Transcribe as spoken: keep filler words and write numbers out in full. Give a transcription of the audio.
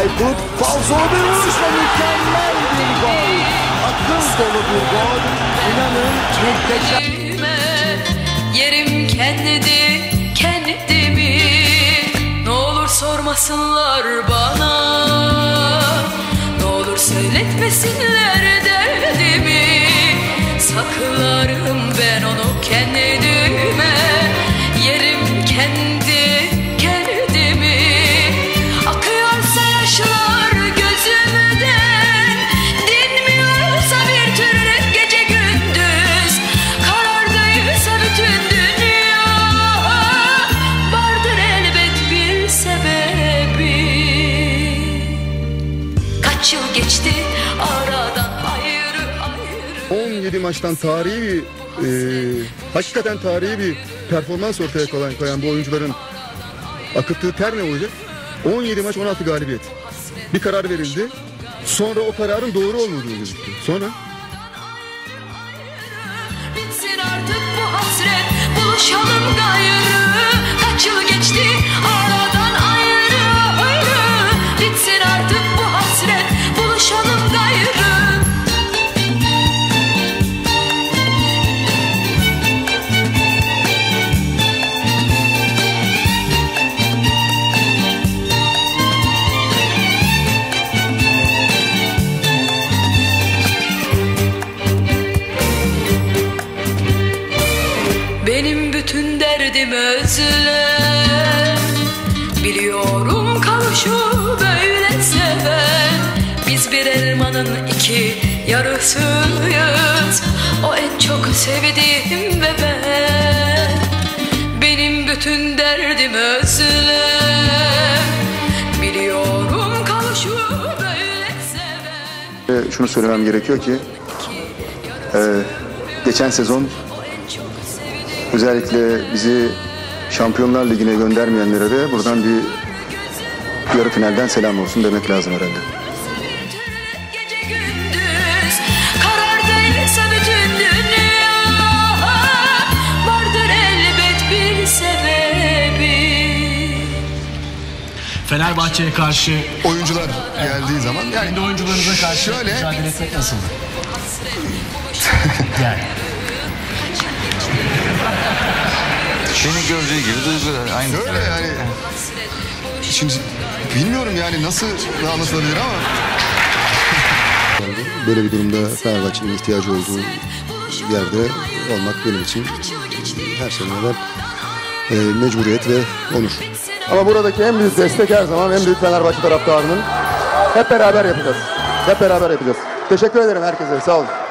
Aykut falsolu bir vuruşla mükemmel bir gol. Akıl dolu bir gol. İnanın muhteşem. Yerim kendidi, kendimi. Ne olur sormasınlar bana. Ne olur söyletmesinler derdimi. Saklarım ben onu kendime. Yerim kendi kendimi. Akıyorsa yaşlar gözümden, dinmiyorsa bir türlü gece gündüz, karardıysa bütün dünya, vardır elbet bir sebebi. Kaç yıl geçti aradan ayrı ayrı. on yedi maçtan tarihi bir e, hakikaten tarihi bir performans ortaya koyan, koyan bu oyuncuların akıttığı ter ne olacak? on yedi maç on altı galibiyet. Bir karar verildi. Sonra o kararın doğru olmadığı gözüktü. Sonra bitsin artık bu hasret, buluşalım gayrı. Kaç yıl geçti aradan ayrı ayrı. Bitsin artık bu hasret, buluşalım gayrı. Benim bütün derdim özlem. Biliyorum kavuşu böyle seven. Biz bir elmanın iki yarısıyız. O en çok sevdiğim ve ben. Benim bütün derdim özlem. Biliyorum kavuşu böyle seven. şunu söylemem gerekiyor ki e, geçen sezon özellikle bizi Şampiyonlar Ligi'ne göndermeyenlere de buradan bir yarı finalden selam olsun demek lazım herhalde. Gece gündüz karardıysa bütün dünya, vardır elbet bir sebebi. Fenerbahçe'ye karşı oyuncular geldiği zaman yani kendi oyuncularınıza karşı şöyle mücadele etmek nasıldı? Yani Beni gördüğü gibi duygular aynı. öyle yani. Şimdi bilmiyorum yani nasıl anlatılabilir ama Böyle bir durumda Fenerbahçe'nin ihtiyacı olduğu yerde olmak benim için her şeyden evvel e, mecburiyet ve onur. Ama buradaki en büyük destek her zaman en büyük Fenerbahçe taraftarının. Hep beraber yapacağız. Hep beraber yapacağız. Teşekkür ederim herkese. Sağ olun.